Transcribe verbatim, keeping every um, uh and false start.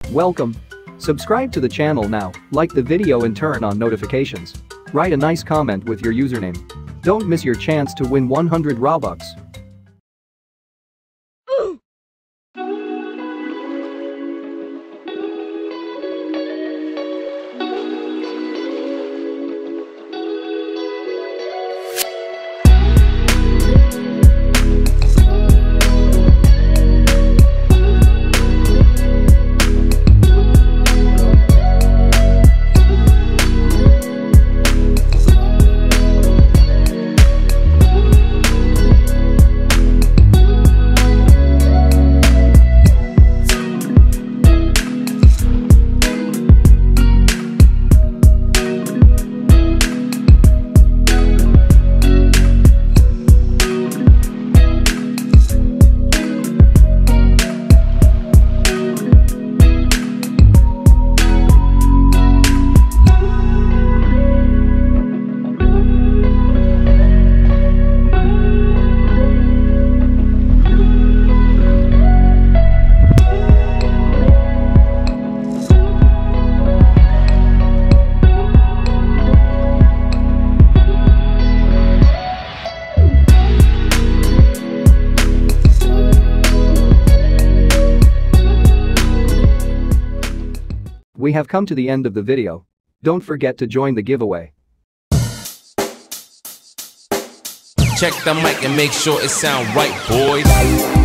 Welcome. Subscribe to the channel now, like the video and turn on notifications. Write a nice comment with your username. Don't miss your chance to win one hundred Robux. We have come to the end of the video. Don't forget to join the giveaway. Check the mic and make sure it sound right, boys.